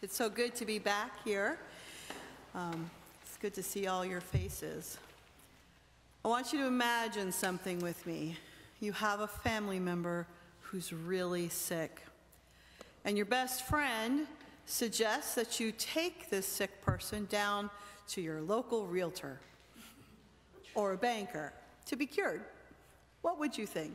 It's so good to be back here. It's good to see all your faces. I want you to imagine something with me. You have a family member who's really sick, and your best friend suggests that you take this sick person down to your local realtor or a banker to be cured. What would you think?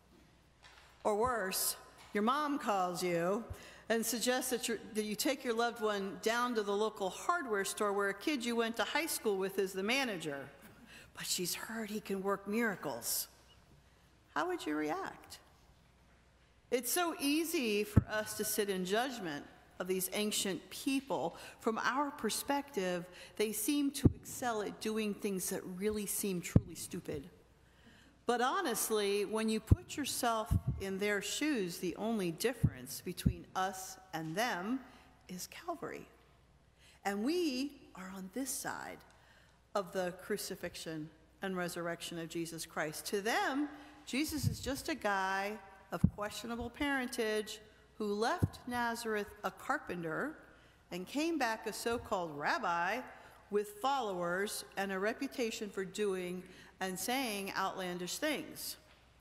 Or worse, your mom calls you and suggests that you take your loved one down to the local hardware store where a kid you went to high school with is the manager, but she's heard he can work miracles. How would you react? It's so easy for us to sit in judgment of these ancient people. From our perspective, they seem to excel at doing things that really seem truly stupid. But honestly, when you put yourself in their shoes, the only difference between us and them is Calvary. And we are on this side of the crucifixion and resurrection of Jesus Christ. To them, Jesus is just a guy of questionable parentage who left Nazareth a carpenter and came back a so-called rabbi with followers and a reputation for doing and saying outlandish things.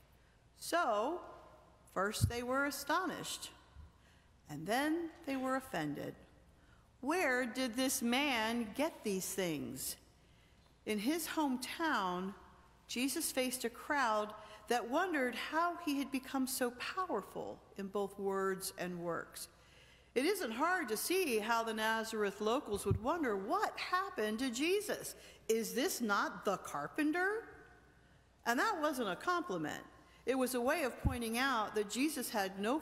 So, first they were astonished, and then they were offended. Where did this man get these things? In his hometown, Jesus faced a crowd that wondered how he had become so powerful in both words and works. It isn't hard to see how the Nazareth locals would wonder, what happened to Jesus? Is this not the carpenter? And that wasn't a compliment. It was a way of pointing out that Jesus had no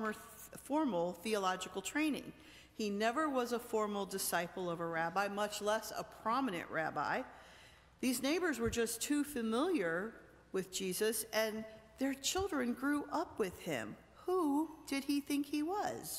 formal theological training. He never was a formal disciple of a rabbi, much less a prominent rabbi. These neighbors were just too familiar with Jesus, and their children grew up with him. Who did he think he was?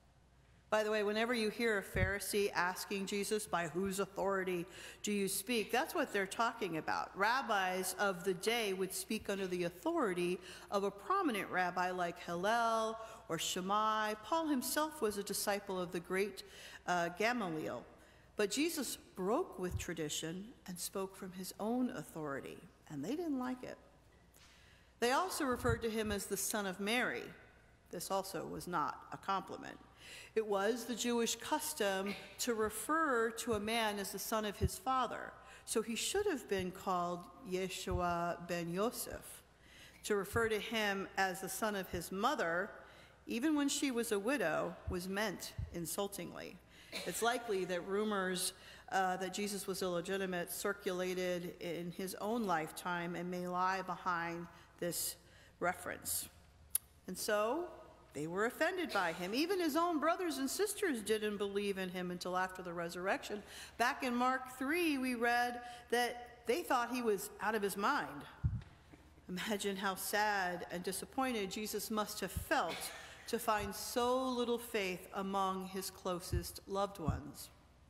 By the way, whenever you hear a Pharisee asking Jesus, by whose authority do you speak? That's what they're talking about. Rabbis of the day would speak under the authority of a prominent rabbi like Hillel or Shammai. Paul himself was a disciple of the great Gamaliel. But Jesus broke with tradition and spoke from his own authority, and they didn't like it. They also referred to him as the Son of Mary. This also was not a compliment. It was the Jewish custom to refer to a man as the son of his father. So he should have been called Yeshua ben Yosef. To refer to him as the son of his mother, even when she was a widow, was meant insultingly. It's likely that rumors that Jesus was illegitimate circulated in his own lifetime and may lie behind this reference. And so they were offended by him. Even his own brothers and sisters didn't believe in him until after the resurrection. Back in Mark 3, we read that they thought he was out of his mind. Imagine how sad and disappointed Jesus must have felt to find so little faith among his closest loved ones.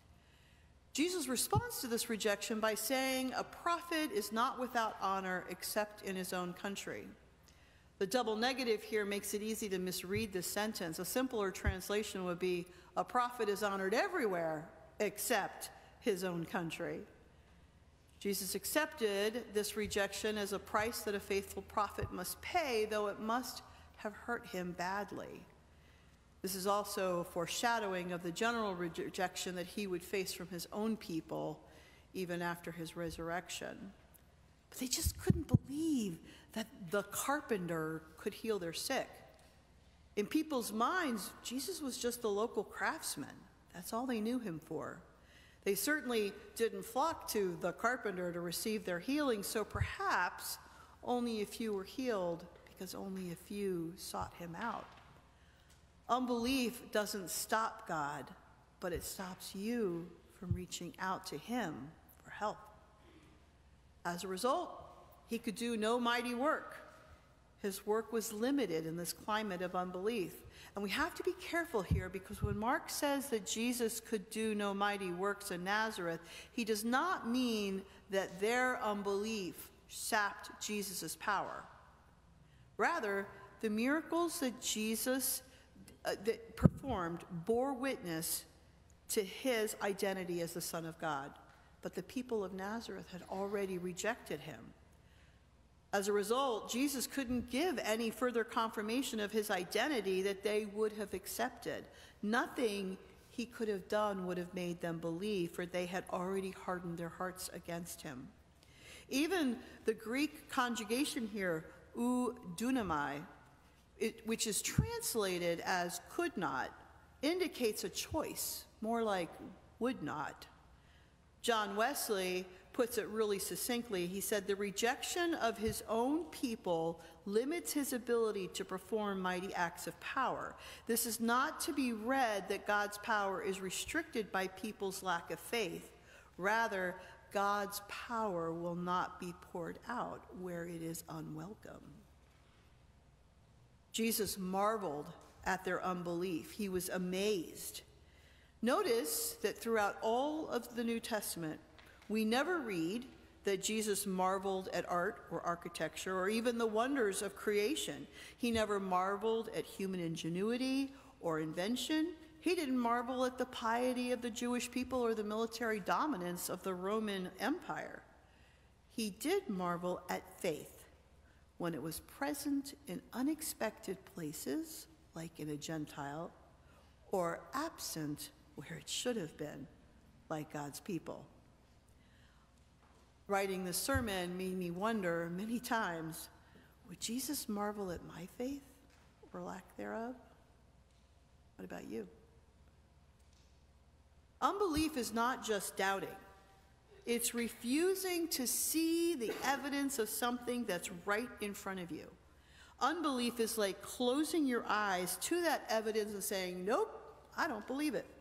Jesus responds to this rejection by saying, a prophet is not without honor except in his own country. The double negative here makes it easy to misread this sentence. A simpler translation would be, a prophet is honored everywhere except his own country. Jesus accepted this rejection as a price that a faithful prophet must pay, though it must have hurt him badly. This is also a foreshadowing of the general rejection that he would face from his own people even after his resurrection. But they just couldn't believe that the carpenter could heal their sick. In people's minds, Jesus was just a local craftsman. That's all they knew him for. They certainly didn't flock to the carpenter to receive their healing, so perhaps only a few were healed because only a few sought him out. Unbelief doesn't stop God, but it stops you from reaching out to him for help. As a result, he could do no mighty work. His work was limited in this climate of unbelief. And we have to be careful here, because when Mark says that Jesus could do no mighty works in Nazareth, he does not mean that their unbelief sapped Jesus' power. Rather, the miracles that Jesus that performed bore witness to his identity as the Son of God. But the people of Nazareth had already rejected him. As a result, Jesus couldn't give any further confirmation of his identity that they would have accepted. Nothing he could have done would have made them believe, for they had already hardened their hearts against him. Even the Greek conjugation here, ou dunamai, which is translated as could not, indicates a choice, more like would not. John Wesley puts it really succinctly. He said, the rejection of his own people limits his ability to perform mighty acts of power. This is not to be read that God's power is restricted by people's lack of faith. Rather, God's power will not be poured out where it is unwelcome. Jesus marveled at their unbelief. He was amazed. Notice that throughout all of the New Testament, we never read that Jesus marveled at art or architecture or even the wonders of creation. He never marveled at human ingenuity or invention. He didn't marvel at the piety of the Jewish people or the military dominance of the Roman Empire. He did marvel at faith when it was present in unexpected places, like in a Gentile, or absent where it should have been, like God's people. Writing this sermon made me wonder many times, would Jesus marvel at my faith or lack thereof? What about you? Unbelief is not just doubting. It's refusing to see the evidence of something that's right in front of you. Unbelief is like closing your eyes to that evidence and saying, nope, I don't believe it.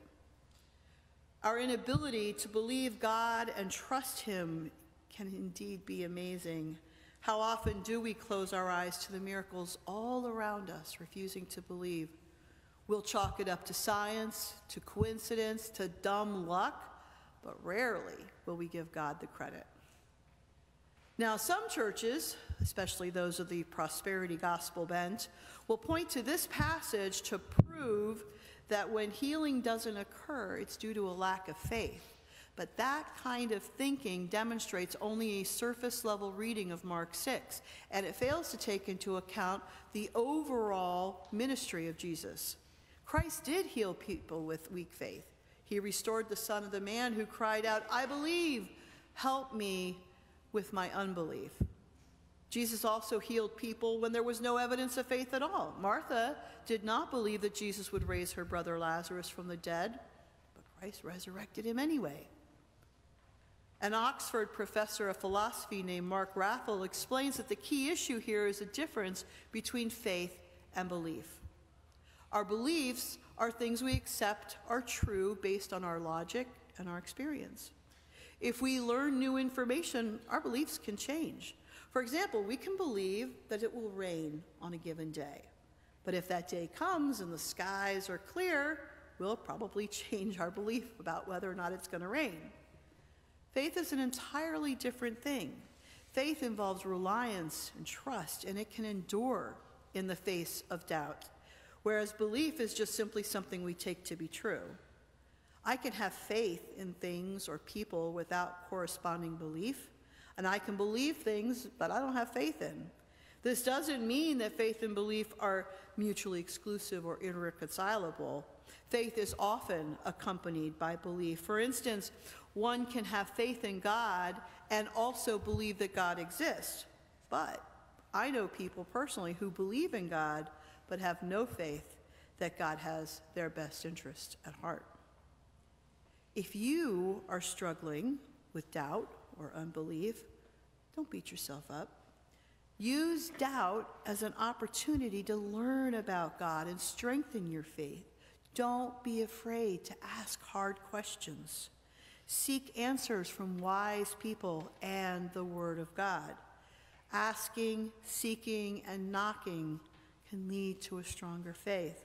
Our inability to believe God and trust him can indeed be amazing. How often do we close our eyes to the miracles all around us, refusing to believe? We'll chalk it up to science, to coincidence, to dumb luck, but rarely will we give God the credit. Now, some churches, especially those of the prosperity gospel bent, will point to this passage to prove that when healing doesn't occur, it's due to a lack of faith. But that kind of thinking demonstrates only a surface-level reading of Mark 6, and it fails to take into account the overall ministry of Jesus. Christ did heal people with weak faith. He restored the son of the man who cried out, I believe, help me with my unbelief. Jesus also healed people when there was no evidence of faith at all. Martha did not believe that Jesus would raise her brother Lazarus from the dead, but Christ resurrected him anyway. An Oxford professor of philosophy named Mark Raffel explains that the key issue here is a difference between faith and belief. Our beliefs are things we accept are true based on our logic and our experience. If we learn new information, our beliefs can change. For example, we can believe that it will rain on a given day. But if that day comes and the skies are clear, we'll probably change our belief about whether or not it's going to rain. Faith is an entirely different thing. Faith involves reliance and trust, and it can endure in the face of doubt, whereas belief is just simply something we take to be true. I can have faith in things or people without corresponding belief, and I can believe things that I don't have faith in. This doesn't mean that faith and belief are mutually exclusive or irreconcilable. Faith is often accompanied by belief. For instance, one can have faith in God and also believe that God exists. But I know people personally who believe in God but have no faith that God has their best interest at heart. If you are struggling with doubt or unbelief, don't beat yourself up. Use doubt as an opportunity to learn about God and strengthen your faith. Don't be afraid to ask hard questions. Seek answers from wise people and the Word of God. Asking, seeking, and knocking can lead to a stronger faith.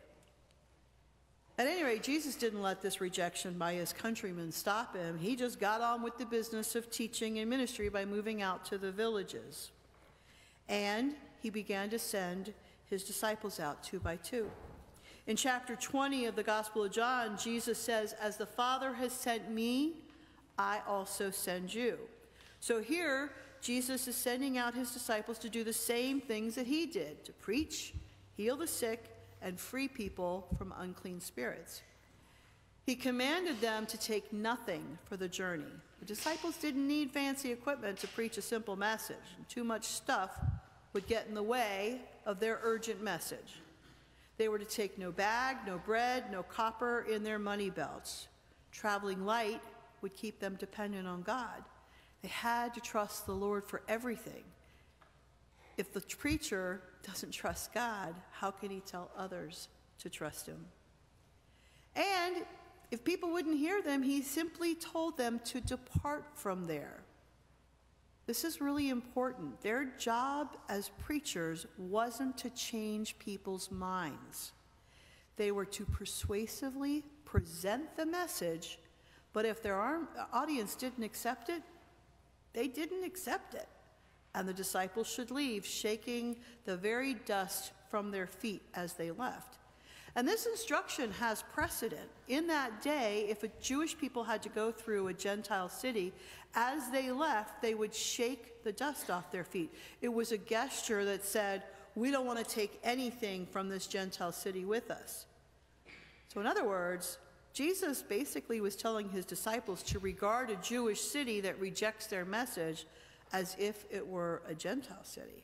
At any rate, Jesus didn't let this rejection by his countrymen stop him. He just got on with the business of teaching and ministry by moving out to the villages. And he began to send his disciples out 2 by 2. In chapter 20 of the Gospel of John, Jesus says, "As the Father has sent me, I also send you." So here, Jesus is sending out his disciples to do the same things that he did, to preach, heal the sick, and free people from unclean spirits. He commanded them to take nothing for the journey. The disciples didn't need fancy equipment to preach a simple message. Too much stuff would get in the way of their urgent message. They were to take no bag, no bread, no copper in their money belts. Traveling light would keep them dependent on God. They had to trust the Lord for everything. If the preacher doesn't trust God, how can he tell others to trust him? And if people wouldn't hear them, he simply told them to depart from there. This is really important. Their job as preachers wasn't to change people's minds. They were to persuasively present the message, but if their audience didn't accept it, they didn't accept it. And the disciples should leave, shaking the very dust from their feet as they left. And this instruction has precedent. In that day, if a Jewish people had to go through a Gentile city, as they left, they would shake the dust off their feet. It was a gesture that said, we don't want to take anything from this Gentile city with us. So in other words, Jesus basically was telling his disciples to regard a Jewish city that rejects their message as if it were a Gentile city.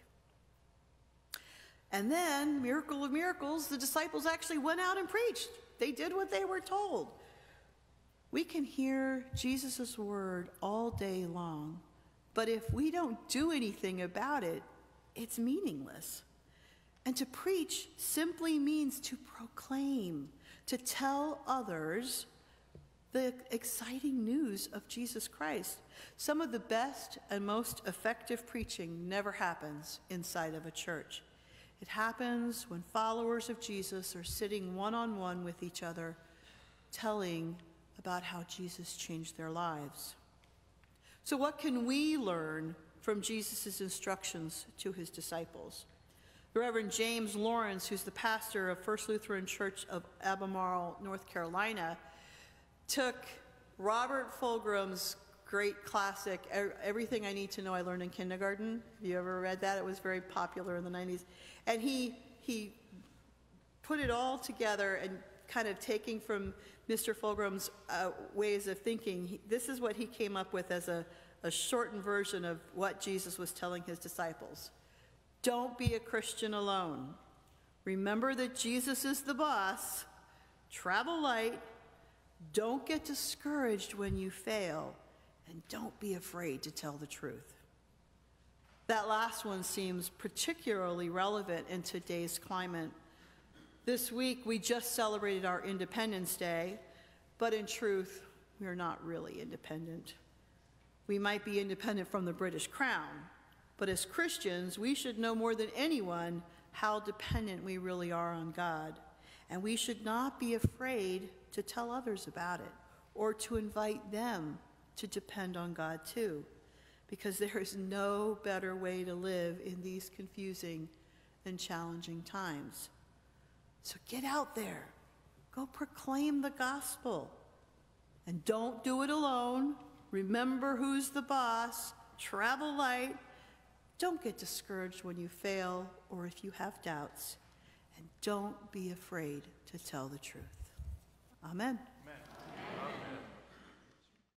And then, miracle of miracles, the disciples actually went out and preached. They did what they were told. We can hear Jesus' word all day long, but if we don't do anything about it, it's meaningless. And to preach simply means to proclaim, to tell others the exciting news of Jesus Christ. Some of the best and most effective preaching never happens inside of a church. It happens when followers of Jesus are sitting one-on-one with each other, telling about how Jesus changed their lives. So what can we learn from Jesus' instructions to his disciples? The Reverend James Lawrence, who's the pastor of First Lutheran Church of Albemarle, North Carolina, took Robert Fulgram's great classic, Everything I Need to Know I Learned in Kindergarten. Have you ever read that? It was very popular in the 90s. And he put it all together and kind of taking from Mr. Fulgram's ways of thinking, this is what he came up with as a shortened version of what Jesus was telling his disciples. Don't be a Christian alone. Remember that Jesus is the boss. Travel light. Don't get discouraged when you fail. And don't be afraid to tell the truth. That last one seems particularly relevant in today's climate. This week, we just celebrated our Independence Day, but in truth, we are not really independent. We might be independent from the British Crown, but as Christians, we should know more than anyone how dependent we really are on God. And we should not be afraid to tell others about it or to invite them to depend on God too, because there is no better way to live in these confusing and challenging times. So get out there, go proclaim the gospel, and don't do it alone. Remember who's the boss, travel light, don't get discouraged when you fail or if you have doubts, and don't be afraid to tell the truth. Amen. Amen.